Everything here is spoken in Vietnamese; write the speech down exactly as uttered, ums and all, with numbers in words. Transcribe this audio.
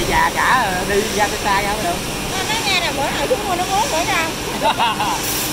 này già cả đi ra xa xa ra mới được. Nó nghe nè, bữa nào xuống mua nó muốn nữa nha.